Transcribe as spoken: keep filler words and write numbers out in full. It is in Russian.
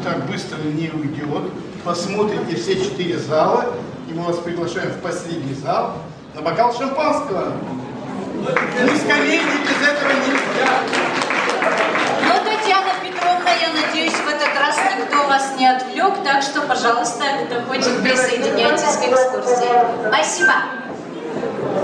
так быстро не уйдет. Посмотрите все четыре зала, и мы вас приглашаем в последний зал на бокал шампанского. Мы скорее без этого нельзя. Ну, Татьяна Петровна, я надеюсь, в этот раз никто вас не отвлек, так что, пожалуйста, кто хочет, присоединяйтесь к экскурсии. Спасибо.